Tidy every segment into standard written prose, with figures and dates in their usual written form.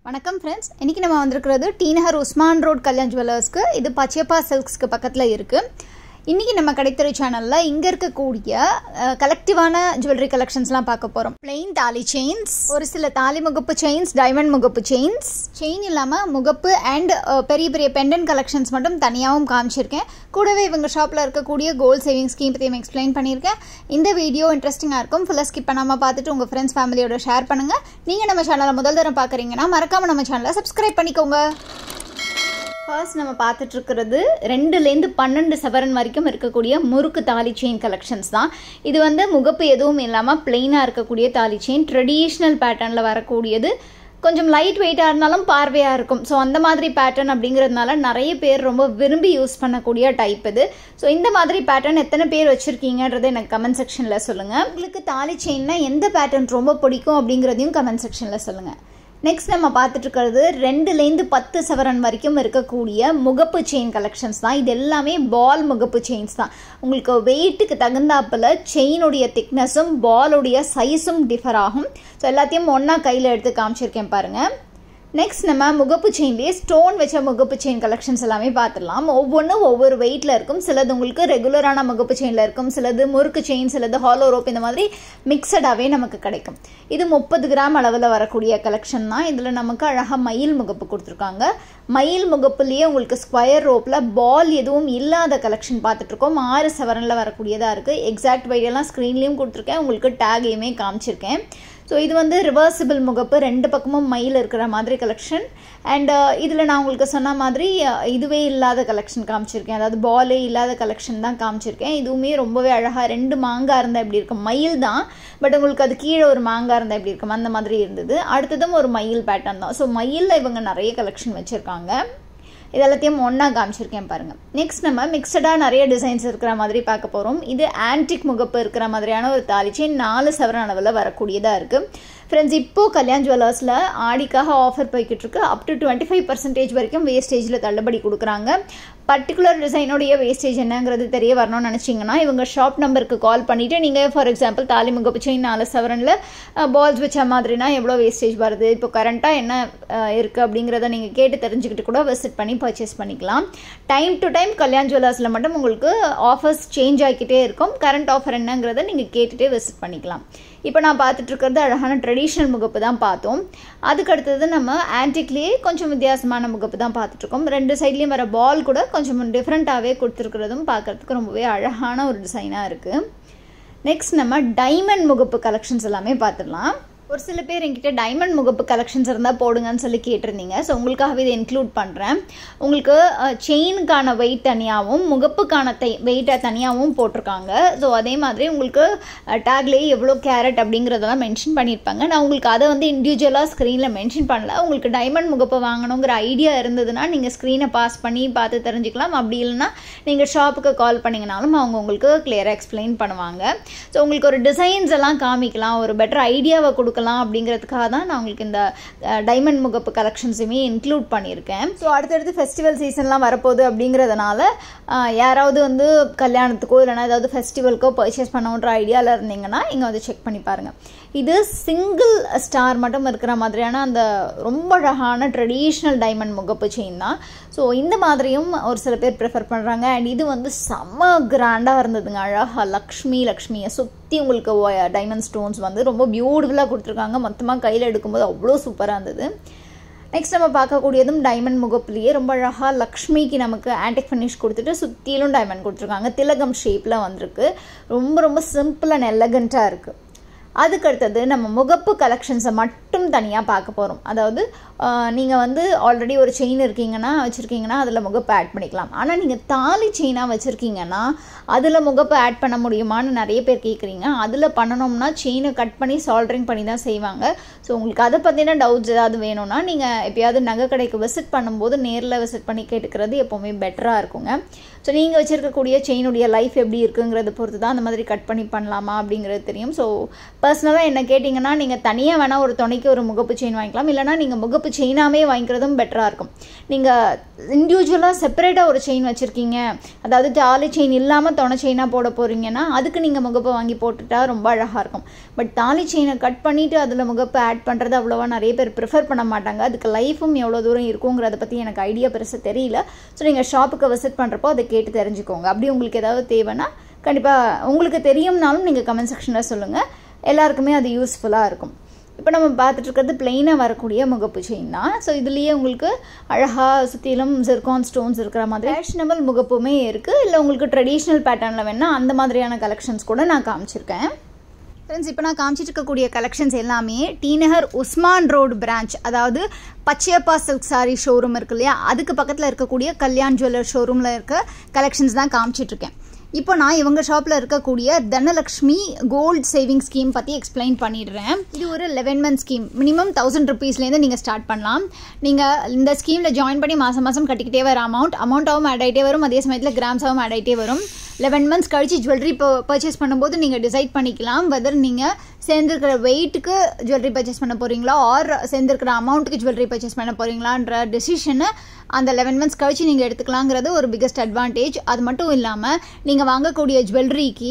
வணக்கம் ஃப்ரெண்ட்ஸ், இன்றைக்கி நம்ம வந்திருக்கிறது TNagar Usman ரோட் கல்யாண் ஜுவல்லர்ஸ்க்கு. இது பச்சையப்பா சில்க்ஸ்க்கு பக்கத்தில் இருக்குது. இன்றைக்கி நம்ம கடை தெரு சேனலில் இங்கே இருக்கக்கூடிய கலெக்டிவான ஜுவல்லரி கலெக்ஷன்ஸ்லாம் பார்க்க போகிறோம். பிளெயின் தாலி செயின்ஸ், ஒரு சில தாலி முகப்பு செயின்ஸ், டைமண்ட் முகப்பு செயின்ஸ், செயின் இல்லாமல் முகப்பு அண்ட் பெரிய பெரிய பெண்டன்ட் கலெக்ஷன்ஸ் மட்டும் தனியாகவும் காமிச்சிருக்கேன். கூடவே இவங்க ஷாப்பில் இருக்கக்கூடிய கோல்ட் சேவிங் ஸ்கீம் பற்றியும் எக்ஸ்பிளைன் பண்ணியிருக்கேன். இந்த வீடியோ இன்ட்ரெஸ்டிங்காக இருக்கும். ஃபுல்லாக ஸ்கிப் பண்ணாமல் பார்த்துட்டு உங்கள் ஃப்ரெண்ட்ஸ் ஃபேமிலியோட ஷேர் பண்ணுங்கள். நீங்கள் நம்ம சேனலை முதல் தரம் பார்க்குறீங்கன்னா மறக்காமல் நம்ம சேனலை சப்ஸ்கிரைப் பண்ணிக்கோங்க. ஃபர்ஸ்ட் நம்ம பார்த்துட்ருக்கிறது 2லேருந்து 12 சவரன் வரைக்கும் இருக்கக்கூடிய முறுக்கு தாலி செயின் கலெக்ஷன்ஸ் தான். இது வந்து முகப்பு எதுவும் இல்லாமல் பிளெயினாக இருக்கக்கூடிய தாலி செயின், ட்ரெடிஷ்னல் பேட்டர்னில் வரக்கூடியது. கொஞ்சம் லைட் வெயிட்டாக இருந்தாலும் பார்வையாக இருக்கும். ஸோ அந்த மாதிரி பேட்டர்ன் அப்படிங்கிறதுனால நிறைய பேர் ரொம்ப விரும்பி யூஸ் பண்ணக்கூடிய டைப் இது. ஸோ இந்த மாதிரி பேட்டர்ன் எத்தனை பேர் வச்சுருக்கீங்கன்றதை எனக்கு கமெண்ட் செக்ஷனில் சொல்லுங்கள். உங்களுக்கு தாலி செயின்னா எந்த பேட்டர்ன் ரொம்ப பிடிக்கும் அப்படிங்கிறதையும் கமெண்ட் செக்ஷனில் சொல்லுங்கள். நெக்ஸ்ட் நம்ம பார்த்துட்டு இருக்கிறது 2லேருந்து 10 சவரன் வரைக்கும் இருக்கக்கூடிய முகப்பு செயின் கலெக்ஷன்ஸ் தான். இது எல்லாமே பால் முகப்பு செயின்ஸ் தான். உங்களுக்கு வெயிட்டுக்கு தகுந்தாப்பில் செயினுடைய திக்னஸும் பாலுடைய சைஸும் டிஃபர் ஆகும். ஸோ எல்லாத்தையும் ஒன்றா கையில் எடுத்து காமிச்சிருக்கேன் பாருங்கள். நெக்ஸ்ட் நம்ம முகப்பு செயின்லேயே ஸ்டோன் வச்ச முகப்பு செயின் கலெக்ஷன்ஸ் எல்லாமே பார்த்துடலாம். ஒவ்வொன்றும் ஒவ்வொரு வெயிட்டில் இருக்கும். சிலது உங்களுக்கு ரெகுலரான முகப்பு செயினில் இருக்கும், சிலது முறுக்கு செயின், சிலது ஹாலோ ரோப், இந்த மாதிரி மிக்சடாகவே நமக்கு கிடைக்கும். இது 30 கிராம் அளவில் வரக்கூடிய கலெக்ஷன் தான். இதில் நமக்கு அழகாக மயில் முகப்பு கொடுத்துருக்காங்க. மயில் முகப்புலேயே உங்களுக்கு ஸ்கொயர் ரோப்பில் பால் எதுவும் இல்லாத கலெக்ஷன் பார்த்துட்ருக்கோம். 6 சவரனில் வரக்கூடியதாக இருக்குது. எக்ஸாக்ட் வெயிட்டெல்லாம் ஸ்க்ரீன்லேயும் கொடுத்துருக்கேன், உங்களுக்கு டேகையுமே காமிச்சிருக்கேன். ஸோ இது வந்து ரிவர்சிபிள் முகப்பு, 2 பக்கமும் மயில் இருக்கிற மாதிரி கலெக்ஷன். அண்ட் இதில் நான் உங்களுக்கு சொன்ன மாதிரி இதுவே இல்லாத கலெக்ஷன் காமிச்சிருக்கேன், அதாவது பாலே இல்லாத கலெக்ஷன் தான் காமிச்சிருக்கேன். இதுவுமே ரொம்பவே அழகாக 2 மாங்காய் இருந்தால் எப்படி இருக்கும், மயில் தான், பட் உங்களுக்கு அது கீழே ஒரு மாங்காய் இருந்தால் எப்படி இருக்கும், அந்த மாதிரி இருந்தது. அடுத்ததும் ஒரு மயில் பேட்டர்ன் தான். ஸோ மயிலில் இவங்க நிறைய கலெக்ஷன் வச்சுருக்காங்க. இதெல்லாத்தையும் ஒன்றா காமிச்சிருக்கேன் பாருங்கள். நெக்ஸ்ட் நம்ம மிக்சடாக நிறைய டிசைன்ஸ் இருக்கிற மாதிரி பார்க்க போகிறோம். இது ஆன்டிக் முகப்பு இருக்கிற மாதிரியான ஒரு தாலி செயின் 4 சவரன் அளவில் வரக்கூடியதாக இருக்குது. ஃப்ரெண்ட்ஸ், இப்போது கல்யாண் ஜுவல்லர்ஸில் ஆடிக்காக ஆஃபர் போய்கிட்டு இருக்கு. அப் டு 25% வரைக்கும் வேஸ்டேஜில் தள்ளுபடி கொடுக்குறாங்க. பர்டிகுலர் டிசைனுடைய வேஸ்டேஜ் என்னங்கிறது தெரிய வரணும்னு நினச்சிங்கன்னா இவங்க ஷாப் நம்பருக்கு கால் பண்ணிவிட்டு நீங்கள் ஃபார் எக்ஸாம்பிள் தாலி முகப்பு செயின் 4 சவரனில் பால்ஸ் வச்ச மாதிரினா எவ்வளோ வேஸ்டேஜ் வருது, இப்போ கரண்ட்டாக என்ன இருக்குது அப்படிங்கிறத நீங்கள் கேட்டு தெரிஞ்சுக்கிட்டு கூட விசிட் பண்ணி பர்ச்சேஸ் பண்ணிக்கலாம். டைம் டு டைம் கல்யாண் ஜுவல்லர்ஸில் மட்டும் உங்களுக்கு ஆஃபர்ஸ் சேஞ்ச் ஆகிக்கிட்டே இருக்கும். கரண்ட் ஆஃபர் என்னங்கிறத நீங்கள் கேட்டுகிட்டே விசிட் பண்ணிக்கலாம். இப்போ நான் பார்த்துட்டு இருக்கிறது அழகான ட்ரெடிஷ்னல் முகப்பு தான் பார்த்தோம். அதுக்கு அடுத்தது நம்ம ஆன்டிக்லேயே கொஞ்சம் வித்தியாசமான முகப்பு தான் பார்த்துட்ருக்கோம். 2 சைட்லேயும் வர பால் கூட கொஞ்சம் டிஃப்ரெண்ட்டாகவே கொடுத்துருக்கிறதும் பார்க்குறதுக்கு ரொம்பவே அழகான ஒரு டிசைனாக இருக்குது. நெக்ஸ்ட் நம்ம டைமண்ட் முகப்பு கலெக்ஷன்ஸ் எல்லாமே பார்த்துடலாம். ஒரு சில பேர் என்கிட்ட டைமண்ட் முகப்பு கலெக்ஷன்ஸ் இருந்தால் போடுங்கன்னு சொல்லி கேட்டிருந்தீங்க. ஸோ உங்களுக்காகவே இதை இன்க்ளூட் பண்ணுறேன். உங்களுக்கு செயினுக்கான வெயிட் தனியாகவும் முகப்புக்கான வெயிட்டை தனியாகவும் போட்டிருக்காங்க. ஸோ அதே மாதிரி உங்களுக்கு டேக்லேயே எவ்வளோ கேரட் அப்படிங்கிறதெல்லாம் மென்ஷன் பண்ணியிருப்பாங்க. நான் உங்களுக்கு அதை வந்து இண்டிவிஜுவலாக ஸ்க்ரீனில் மென்ஷன் பண்ணல. உங்களுக்கு டைமண்ட் முகப்பு வாங்கணுங்கிற ஐடியா இருந்ததுன்னா நீங்கள் ஸ்க்ரீனை பாஸ் பண்ணி பார்த்து தெரிஞ்சுக்கலாம். அப்படி இல்லைன்னா நீங்கள் ஷாப்புக்கு கால் பண்ணிங்கனாலும் அவங்க உங்களுக்கு கிளியராக எக்ஸ்பிளைன் பண்ணுவாங்க. ஸோ உங்களுக்கு ஒரு டிசைன்ஸ் எல்லாம் காமிக்கலாம், ஒரு பெட்டர் ஐடியாவை கொடுக்கலாம் அப்படிங்கிறதுக்காக தான் நான் உங்களுக்கு இந்த டைமண்ட் முகப்பு கலெக்ஷன்ஸுமே இன்க்ளூட் பண்ணியிருக்கேன். ஸோ அடுத்தடுத்து ஃபெஸ்டிவல் சீசன்லாம் வரப்போகுது அப்படிங்கிறதுனால யாராவது வந்து கல்யாணத்துக்கோ இல்லைனா ஏதாவது ஃபெஸ்டிவலுக்கோ பர்ச்சேஸ் பண்ணணுன்ற ஐடியாவில் இருந்தீங்கன்னா இங்கே வந்து செக் பண்ணி பாருங்கள். இது சிங்கிள் ஸ்டார் மட்டும் இருக்கிற மாதிரியான அந்த ரொம்ப அழகான ட்ரெடிஷ்னல் டைமண்ட் முகப்பு செயின் தான். ஸோ இந்த மாதிரியும் ஒரு சில பேர் ப்ரிஃபர் பண்ணுறாங்க. அண்ட் இது வந்து செம்ம கிராண்டாக இருந்ததுங்க. அழகாக லக்ஷ்மியை சுற்றி உங்களுக்கு டைமண்ட் ஸ்டோன்ஸ் வந்து ரொம்ப பியூட்டிஃபுல்லாக கொடுத்துருக்காங்க. மொத்தமாக கையில் எடுக்கும்போது அவ்வளோ சூப்பராக இருந்தது. நெக்ஸ்ட் நம்ம பார்க்கக்கூடியதும் டைமண்ட் முகப்புலேயே ரொம்ப அழகாக லக்ஷ்மிக்கு நமக்கு ஆன்டிக் ஃபினிஷ் கொடுத்துட்டு சுற்றிலும் டைமண்ட் கொடுத்துருக்காங்க. திலகம் ஷேப்பில் வந்திருக்கு. ரொம்ப ரொம்ப சிம்பிள் அண்ட் எலகண்ட்டாக இருக்குது. அதுக்கடுத்தது நம்ம முகப்பு கலெக்ஷன்ஸை மட்டும் தனியாக பார்க்க போகிறோம். அதாவது நீங்கள் வந்து ஆல்ரெடி ஒரு செயின் வச்சுருக்கீங்கன்னா அதில் முகப்பு ஆட் பண்ணிக்கலாம். ஆனால் நீங்கள் தாலி செயினாக வச்சுருக்கீங்கன்னா அதில் முகப்பு ஆட் பண்ண முடியுமான்னு நிறைய பேர் கேட்குறீங்க. அதில் பண்ணணும்னா செயினை கட் பண்ணி சால்ட்ரிங் பண்ணி தான் செய்வாங்க. ஸோ உங்களுக்கு அதை பற்றின டவுட்ஸ் ஏதாவது வேணும்னா நீங்கள் எப்போயாவது நகை கடைக்கு விசிட் பண்ணும்போது நேரில் விசிட் பண்ணி கேட்டுக்கிறது எப்போவுமே பெட்டராக இருக்குங்க. ஸோ நீங்கள் வச்சுருக்கக்கூடிய செயினுடைய லைஃப் எப்படி இருக்குங்கிறத பொறுத்து தான் அந்த மாதிரி கட் பண்ணி பண்ணலாமா அப்படிங்கிறது தெரியும். ஸோ பர்சனலாக என்ன கேட்டிங்கன்னா நீங்கள் தனியாக வேணால் ஒரு துணைக்கு ஒரு முகப்பு செயின் வாங்கிக்கலாம், இல்லைனா நீங்கள் முகப்பு செயினாமே வாங்கிக்கிறதும் பெட்டராக இருக்கும். நீங்கள் இண்டிவிஜுவலாக செப்பரேட்டாக ஒரு செயின் வச்சுருக்கீங்க, அதாவது தாலி செயின் இல்லாமல் துணை செயினாக போட போகிறீங்கன்னா அதுக்கு நீங்கள் முகப்பு வாங்கி போட்டுட்டா ரொம்ப அழகாக இருக்கும். பட் தாலி செயினை கட் பண்ணிவிட்டு அதில் முகப்பு ஆட் பண்ணுறது அவ்வளோவா நிறைய பேர் ப்ரிஃபர் பண்ண மாட்டாங்க. அதுக்கு லைஃபும் எவ்வளோ தூரம் இருக்குங்கிறத பற்றி எனக்கு ஐடியா பெருசாக தெரியல. ஸோ நீங்கள் ஷாப்புக்கு விசிட் பண்ணுறப்போ அதை கேட்டு தெரிஞ்சுக்கோங்க. அப்படி உங்களுக்கு ஏதாவது தேவைன்னா கண்டிப்பாக உங்களுக்கு தெரியும்னாலும் நீங்கள் கமெண்ட் செக்ஷனில் சொல்லுங்கள், எல்லாருக்குமே அது யூஸ்ஃபுல்லாக இருக்கும். இப்போ நம்ம பார்த்துட்டு இருக்கிறது பிளெயினாக வரக்கூடிய முகப்பு செயின் தான். ஸோ இதுலேயே உங்களுக்கு அழகாக சுற்றிலும் ஜிர்கான் ஸ்டோன்ஸ் இருக்கிற மாதிரி ஃபேஷனபிள் முகப்புமே இருக்குது. இல்லை உங்களுக்கு ட்ரெடிஷ்னல் பேட்டர்னில் வேணால் அந்த மாதிரியான கலெக்ஷன்ஸ் கூட நான் காமிச்சிருக்கேன். ஃப்ரெண்ட்ஸ், இப்போ நான் காமிச்சிட்டு இருக்கக்கூடிய கலெக்ஷன்ஸ் எல்லாமே டிநகர் உஸ்மான் ரோடு பிரான்ச், அதாவது பச்சையப்பா சில்க் சாரி ஷோரூம் இருக்கு இல்லையா, அதுக்கு பக்கத்தில் இருக்கக்கூடிய கல்யாண் ஜுவல்லர் ஷோரூமில் இருக்க கலெக்ஷன்ஸ் தான் காமிச்சிட்ருக்கேன். இப்போ நான் இவங்க ஷாப்பில் இருக்கக்கூடிய தனலக்ஷ்மி கோல்ட் சேவிங் ஸ்கீம் பற்றி எக்ஸ்பிளைன் பண்ணிடுறேன். இது ஒரு 11 month ஸ்கீம். மினிமம் 1000 rupeesலேருந்து நீங்கள் ஸ்டார்ட் பண்ணலாம். நீங்கள் இந்த ஸ்கீமில் ஜாயின் பண்ணி மாதம் மாதம் கட்டிக்கிட்டே வர அமௌண்ட்டாகவும் ஆட் ஆகிட்டே வரும், அதே சமயத்தில் கிராம்ஸாகவும் ஆட் ஆகிட்டே வரும். 11 months கழிச்சு ஜுவல்லரி பர்ச்சேஸ் பண்ணும்போது நீங்கள் டிசைட் பண்ணிக்கலாம் வெதர் நீங்கள் சேர்ந்துருக்கிற வெயிட்டுக்கு ஜுவல்லரி பர்ச்சேஸ் பண்ண போகிறீங்களா ஆர் சேர்ந்துருக்கிற அமௌண்ட்டுக்கு ஜுவல்லரி பர்ச்சேஸ் பண்ண போகிறீங்களான்ற டெசிஷனை அந்த 11 months கழிச்சு நீங்கள் எடுத்துக்கலாங்கிறது ஒரு பிக்கஸ்ட் அட்வான்டேஜ். அது மட்டும் இல்லாமல் நீங்கள் வாங்கக்கூடிய ஜுவல்லரிக்கு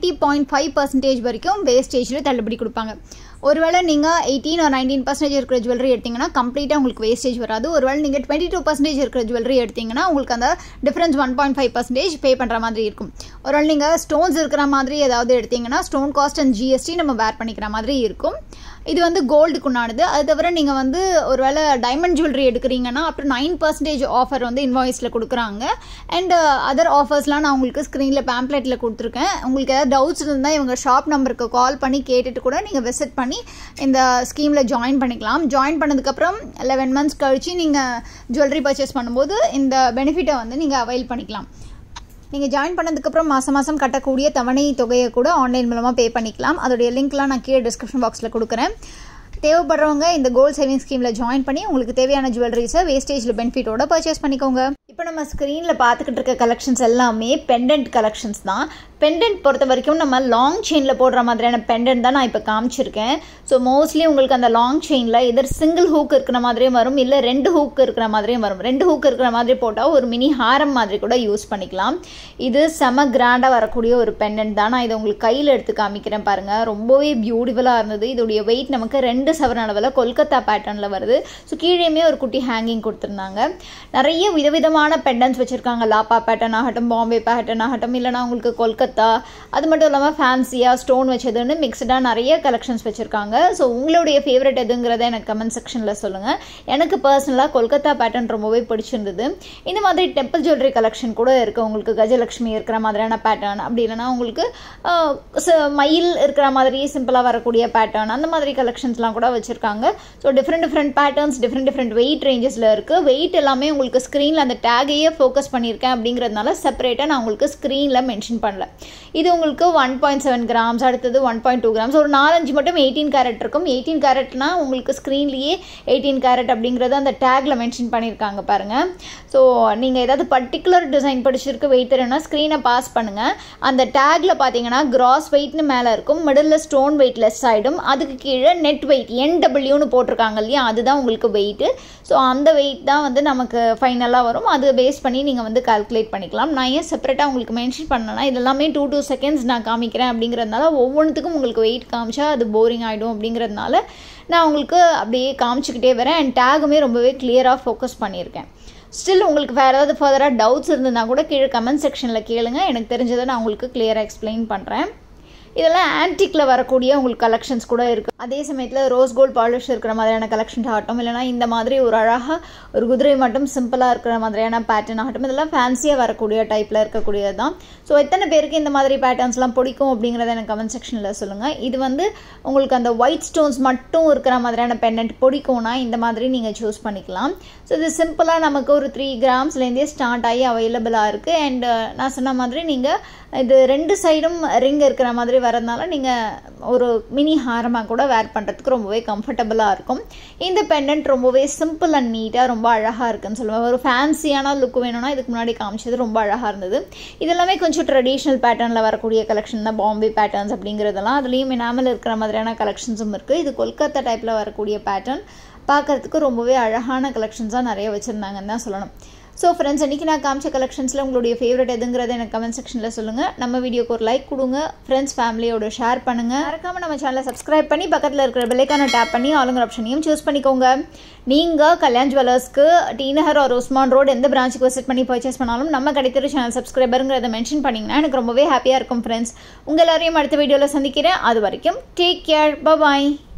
20.5% வரைக்கும் வேஸ்டேஜில் தள்ளுபடி கொடுப்பாங்க. ஒருவேளை நீங்கள் 18 or 19% இருக்கிற ஜுவல்லரி எடுத்திங்கன்னா கம்ப்ளீட்டாக உங்களுக்கு வேஸ்டேஜ் வராது. ஒருவேளை நீங்கள் 22% இருக்கிற ஜுவல்லரி எடுத்திங்கன்னா உங்களுக்கு அந்த டிஃப்ரென்ஸ் 1.5% பே பண்ணுற மாதிரி இருக்கும். ஒருவேளை நீங்கள் ஸ்டோன்ஸ் இருக்கிற மாதிரி ஏதாவது எடுத்திங்கன்னா ஸ்டோன் காஸ்ட் அண்ட் ஜிஎஸ்டி நம்ம வேர் பண்ணிக்கிற மாதிரி இருக்கும். இது வந்து கோல்டுக்குண்டானது. அது தவிர நீங்கள் வந்து ஒருவேளை டைமண்ட் ஜுவல்லரி எடுக்கிறீங்கன்னா அப் டு 9% ஆஃபர் வந்து இன்வாய்ஸில் கொடுக்குறாங்க. அண்ட் அதர் ஆஃபர்ஸ்லாம் நான் உங்களுக்கு ஸ்க்ரீனில் பேம்ப்ளெட்டில் கொடுத்துருக்கேன். உங்களுக்கு ஏதாவது டவுட்ஸ் இருந்தால் இவங்க ஷாப் நம்பருக்கு கால் பண்ணி கேட்டுட்டு கூட நீங்கள் விசிட் பண்ணி இந்த ஸ்கீமில் ஜாயின் பண்ணிக்கலாம். ஜாயின் பண்ணதுக்கப்புறம் 11 months கழிச்சு நீங்கள் ஜுவல்லரி பர்ச்சேஸ் பண்ணும்போது இந்த பெனிஃபிட்டை வந்து நீங்கள் அவைல் பண்ணிக்கலாம். நீங்கள் ஜாயின் பண்ணதுக்கப்புறம் மாதம் மாதம் கட்டக்கூடிய தவணை தொகையை கூட ஆன்லைன் மூலமாக பே பண்ணிக்கலாம். அதோடைய லிங்க்லாம் நான் கீழே டிஸ்கிரிப்ஷன் பாக்ஸில் கொடுக்குறேன். தேவைப்படுறவங்க இந்த கோல்ட் சேவிங் ஸ்கீமில் ஜாயின் பண்ணி உங்களுக்கு தேவையான ஜுவல்லரிஸை வேஸ்டேஜில் பெனிஃபிட்டோட பர்ச்சேஸ் பண்ணிக்கோங்க. இப்போ நம்ம ஸ்க்ரீனில் பார்த்துக்கிட்டு இருக்க கலெக்ஷன்ஸ் எல்லாமே பெண்டன்ட் கலெக்ஷன்ஸ் தான். பெண்டன்ட் பொறுத்த வரைக்கும் நம்ம லாங் செயினில் போடுற மாதிரியான பெண்டன்ட் தான் நான் இப்போ காமிச்சிருக்கேன். ஸோ மோஸ்ட்லி உங்களுக்கு அந்த லாங் செயினில் எதர் சிங்கிள் ஹூக் இருக்கிற மாதிரியும் வரும், இல்லை 2 ஹூக் இருக்கிற மாதிரியும் வரும். 2 ஹூக் இருக்கிற மாதிரி போட்டால் ஒரு மினி ஹாரம் மாதிரி கூட யூஸ் பண்ணிக்கலாம். இது செம கிராண்டாக வரக்கூடிய ஒரு பெண்டன்ட் தான். நான் இதை உங்களுக்கு கையில் எடுத்து காமிக்கிறேன் பாருங்கள். ரொம்பவே பியூட்டிஃபுல்லாக இருந்தது. இதோடைய வெயிட் நமக்கு 2 சவரன் அளவில் கொல்கத்தா பேட்டர்னில் வருது. ஸோ கீழேயுமே ஒரு குட்டி ஹேங்கிங் கொடுத்துருந்தாங்க. நிறைய விதவிதமான பெண்டன்ஸ் வச்சுருக்காங்க. லாப்பா பேட்டர்ன் ஆகட்டும், பாம்பே பேட்டர்ன் ஆகட்டும், இல்லைனா உங்களுக்கு கொல்கத்தா, அது மட்டும் இல்லாமல் ஃபேன்சியாக ஸ்டோன் வச்சதுன்னு மிக்சடாக நிறைய கலெக்ஷன்ஸ் வச்சுருக்காங்க. ஸோ உங்களுடைய ஃபேவரட் எதுங்கிறத எனக்கு கமெண்ட் செக்ஷனில் சொல்லுங்கள். எனக்கு பர்சனலாக கொல்கத்தா பேட்டர்ன் ரொம்பவே பிடிச்சிருந்தது. இந்த மாதிரி டெம்பிள் ஜுவல்லரி கலெக்ஷன் கூட இருக்குது. உங்களுக்கு கஜலக்ஷ்மி இருக்கிற மாதிரியான பேட்டர்ன், அப்படி இல்லைனா உங்களுக்கு மயில் இருக்கிற மாதிரி சிம்பிளாக வரக்கூடிய பேட்டர்ன், அந்த மாதிரி கலெக்ஷன்ஸ்லாம் கூட வச்சுருக்காங்க. So different patterns different weight ரேஞ்சஸில் இருக்குது. வெயிட் எல்லாமே உங்களுக்கு ஸ்க்ரீனில் அந்த டேகையே ஃபோக்கஸ் பண்ணியிருக்கேன் அப்படிங்கிறதுனால செப்பரேட்டாக நான் உங்களுக்கு ஸ்க்ரீனில் மென்ஷன் பண்ணல. இது உங்களுக்கு 1.7 grams, அடுத்தது 1.2 grams, ஒரு 4-5 மட்டும் 18 கேரட் இருக்கும். 18 கேரட்னா உங்களுக்கு ஸ்க்ரீன்லேயே 18 கேரட் அப்படிங்கிறது அந்த டேக்ல மென்ஷன் பண்ணியிருக்காங்க பாருங்கள். ஸோ நீங்கள் ஏதாவது பர்டிகுலர் டிசைன் படிச்சிருக்கு வெயிட் தெரியும்னா ஸ்க்ரீனை பாஸ் பண்ணுங்கள். அந்த டேக்ல பார்த்தீங்கன்னா கிராஸ் வெயிட்னு மேலே இருக்கும், மிடில் ஸ்டோன் வெயிட் லெஸ் ஆகிடும், அதுக்கு கீழே நெட் வெயிட் NWன்னு போட்டிருக்காங்க இல்லையா, அதுதான் உங்களுக்கு வெயிட்டு. ஸோ அந்த வெயிட் தான் வந்து நமக்கு ஃபைனலாக வரும். அது பேஸ் பண்ணி நீங்கள் வந்து கால்குலேட் பண்ணிக்கலாம். நான் ஏன் செப்பரேட்டாக உங்களுக்கு மென்ஷன் பண்ணேன்னா இதெல்லாமே 2 seconds நான் காமிக்கிறேன் அப்படிங்கிறதுனால ஒவ்வொன்றுத்துக்கும் உங்களுக்கு வெயிட் காமிச்சா அது போரிங் ஆகிடும் அப்படிங்கிறதுனால நான் உங்களுக்கு அப்படியே காமிச்சிக்கிட்டே வரேன். அண்ட் டேகுமே ரொம்பவே கிளியராக ஃபோக்கஸ் பண்ணியிருக்கேன். ஸ்டில் உங்களுக்கு வேறு ஏதாவது ஃபர்தராக டவுட்ஸ் இருந்ததுன்னா கூட கீழே கமெண்ட் செக்ஷனில் கேளுங்க. எனக்கு தெரிஞ்சதை நான் உங்களுக்கு கிளியராக எக்ஸ்பிளைன் பண்ணுறேன். இதெல்லாம் ஆன்டிக்கில் வரக்கூடிய உங்களுக்கு கலெக்ஷன்ஸ் கூட இருக்குது. அதே சமயத்தில் ரோஸ் கோல்ட் பாலிஷ் இருக்கிற மாதிரியான கலெக்ஷன்ஸ் ஆகட்டும், இல்லைனா இந்த மாதிரி ஒரு அழகாக ஒரு குதிரை மட்டும் சிம்பிளாக இருக்கிற மாதிரியான பேட்டர்ன் ஆகட்டும், இதெல்லாம் ஃபேன்சியாக வரக்கூடிய டைப்பில் இருக்கக்கூடியது தான். ஸோ எத்தனை பேருக்கு இந்த மாதிரி பேட்டர்ன்ஸ்லாம் பிடிக்கும் அப்படிங்கிறத எனக்கு கமெண்ட் செக்ஷனில் சொல்லுங்கள். இது வந்து உங்களுக்கு அந்த ஒயிட் ஸ்டோன்ஸ் மட்டும் இருக்கிற மாதிரியான பெண்டன்ட் பிடிக்கும்னா இந்த மாதிரி நீங்கள் சூஸ் பண்ணிக்கலாம். ஸோ இது சிம்பிளாக நமக்கு ஒரு 3 gramsலேருந்தே ஸ்டார்ட் ஆகி அவைலபிளாக இருக்குது. அண்ட் நான் சொன்ன மாதிரி நீங்கள் இது 2 சைடும் ரிங் இருக்கிற மாதிரி மாதிரி வரதுனால நீங்கள் ஒரு மினி ஹாரமாக கூட வேர் பண்ணுறதுக்கு ரொம்பவே கம்ஃபர்டபுளாக இருக்கும். இந்த பெண்டன்ட் ரொம்பவே சிம்பிள் அண்ட் நீட்டாக ரொம்ப அழகாக இருக்குன்னு சொல்லுவேன். ஒரு ஃபேன்சியான லுக் வேணும்னா இதுக்கு முன்னாடி காமிச்சது ரொம்ப அழகாக இருந்தது. இதெல்லாமே கொஞ்சம் ட்ரெடிஷ்னல் பேட்டர்னில் வரக்கூடிய கலெக்ஷன் தான், பாம்பே பேட்டர்ன்ஸ் அப்படிங்கிறதெல்லாம். அதுலேயும் எனாமல் இருக்கிற மாதிரியான கலெக்ஷன்ஸும் இருக்குது. இது கொல்கத்தா டைப்பில் வரக்கூடிய பேட்டர்ன், பார்க்குறதுக்கு ரொம்பவே அழகான கலெக்ஷன்ஸாக நிறைய வச்சுருந்தாங்கன்னு தான் சொல்லணும். ஸோ ஃப்ரெண்ட்ஸ், இன்றைக்கி நான் காமிச்ச கலெக்ஷன்ஸில் உங்களுடைய ஃபேவரட் எதுங்கிறத எனக்கு கமெண்ட் செக்ஷனில் சொல்லுங்கள். நம்ம வீடியோக்கு ஒரு லைக் கொடுங்க, ஃப்ரெண்ட்ஸ் ஃபேமிலியோட ஷேர் பண்ணுங்கள். மறக்காமல் நம்ம சேனலை சப்ஸ்கிரைப் பண்ணி பக்கத்தில் இருக்கிற பெல்லைக்கான டேப் பண்ணி ஆளுங்கிற ஆப்ஷனையும் சூஸ் பண்ணிக்கோங்க. நீங்கள் கல்யாண் ஜுவல்லர்ஸ்க்கு டிநகர் ஒரு உஸ்மான் ரோடு எந்த பிரான்ச்சுக்கு விசிட் பண்ணி பர்ச்சேஸ் பண்ணாலும் நம்ம கடை தெரு சேனல் சப்ஸ்கிரைபருங்கிறத மென்ஷன் பண்ணிங்கன்னா எனக்கு ரொம்பவே ஹாப்பியாக இருக்கும் ஃப்ரெண்ட்ஸ். உங்கள் எல்லாரையும் அடுத்த வீடியோவில் சந்திக்கிறேன். அது வரைக்கும் டேக் கேர், பாய்.